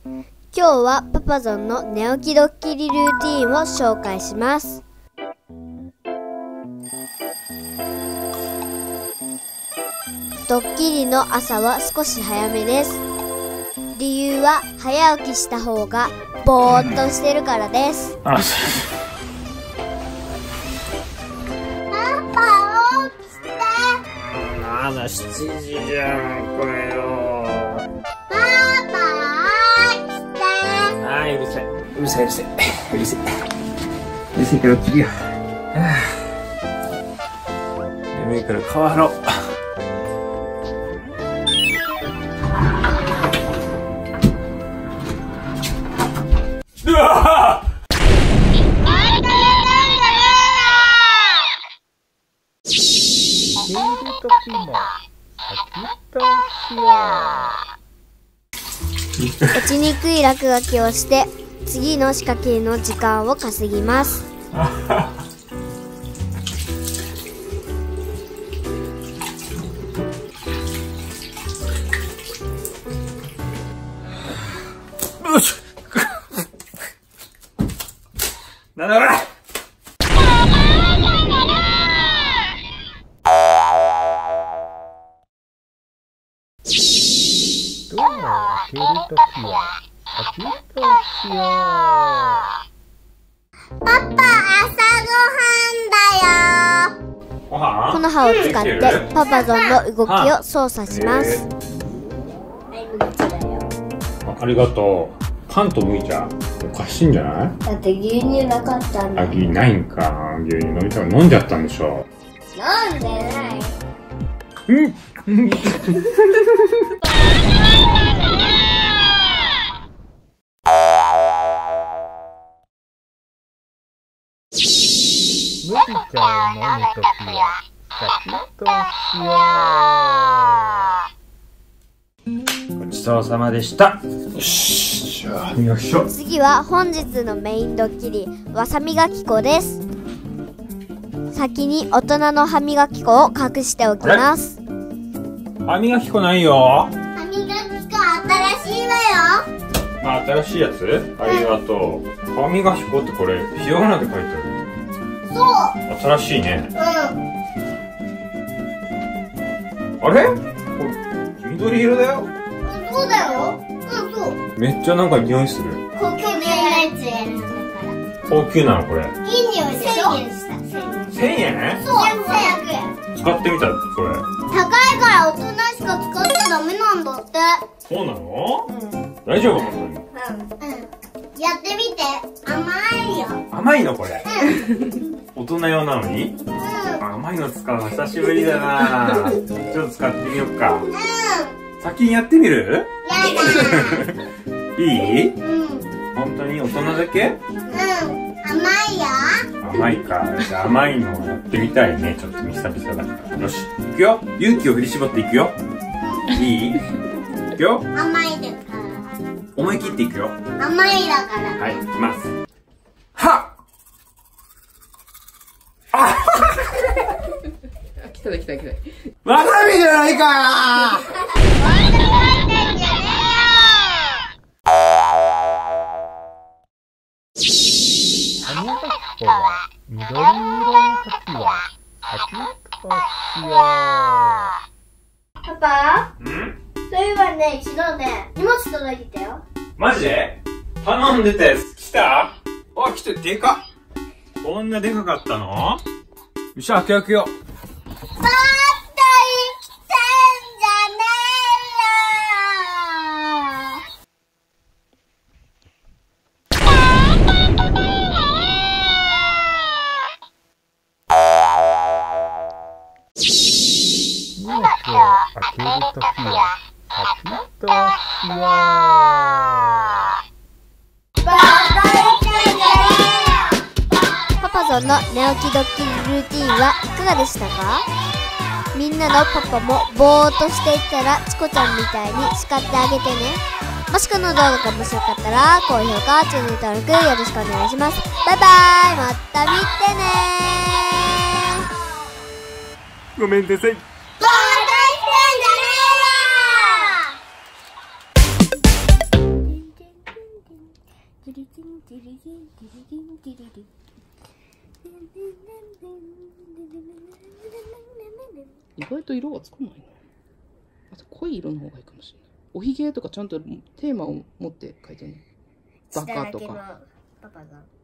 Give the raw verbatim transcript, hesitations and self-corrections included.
今日はパパゾンの寝起きドッキリルーティーンを紹介します。ドッキリの朝は少し早めです。理由は早起きした方がぼーっとしてるからです。 あ、 パパ起きて。 まだしちじじゃんこれよ。 パパ起きて。 あーうるさいうるさいうるさいうるさいうるさいから起きるよ。眠いから顔洗おう。うわー寝るときも先としよう。 落ちにくい落書きをして次の仕掛けの時間を稼ぎます。 よしなんだこれ。 ドアを開けるときは先としよパパ朝ごはんだよ。 ご飯この刃を使ってパパゾンの動きを操作します。 ありがとう。パンと麦茶おかしいんじゃない？ だって牛乳なかったんだ。 あ、牛乳ないんか。牛乳飲みたら飲んじゃったんでしょ。 飲んでない。 うんう。麦茶を飲むときは先としよう。 ごちそうさまでした。よし、じゃあ歯磨きしよう。 次は本日のメインドッキリ、わさ磨き粉です。先に大人の歯磨き粉を隠しておきます。 歯磨き粉ないよ。 歯磨き粉新しいわよ。 あ、新しいやつ？ありがとう。歯磨き粉ってこれひらがなで書いてある。 そう。 新しいね。 うん。 あれ？これ緑色だよ。 そうだよ。うんそう。 めっちゃなんか匂いする。 高級なやつやるんだから。 高級なのこれ。 いい匂いでしょ。せんえんした。 千円？ そう。ひゃくえん。 使ってみたそれ。 高いから大人しか使っちゃダメなんだって。 そうなの？ うん。 大丈夫本当に。 うん。やってみて。甘いよ。 甘いのこれ。 うん。 大人用なのに？ うん。 甘いの使うの久しぶりだな。ちょっと使ってみようか。 うん。 先にやってみる？ やだ。 いい？ うん。 本当に大人だけ？ うん。甘いよ。 甘いか。じゃあ甘いのやってみたいね。ちょっと久々だから。よし、いくよ。勇気を振り絞っていくよ。いい？いくよ。 甘いだから。 思い切っていくよ。 甘いだから。 はい、いきます。はっ！あ来た来た来た。 わさびじゃないか歯磨き粉は緑色のときは先としよパパ、 ん？ そういえばね、昨日ね、荷物届いてたよ。 マジで？頼んでたやつ来た？あ、来て、でかっ！こんなでかかったの？よっしゃ、開けよう開けよう。 もっと生きてんじゃねう。荷物を開けるときは先としよう。 パパゾンの寝起きドッキリルーティーンはいかがでしたか？みんなのパパもぼーっとしていたらチコちゃんみたいに叱ってあげてね。もしこの動画が面白かったら高評価、チャンネル登録よろしくお願いします。バイバイ、また見てねー。 ごめんなさい。 バカしてんじゃねえよ。 ティリティンティリティンティリティンティリティン。 意外と色がつかないな。あと濃い色の方がいいかもしれない。おひげとかちゃんとテーマを持って描いてね。バカとか。 パパが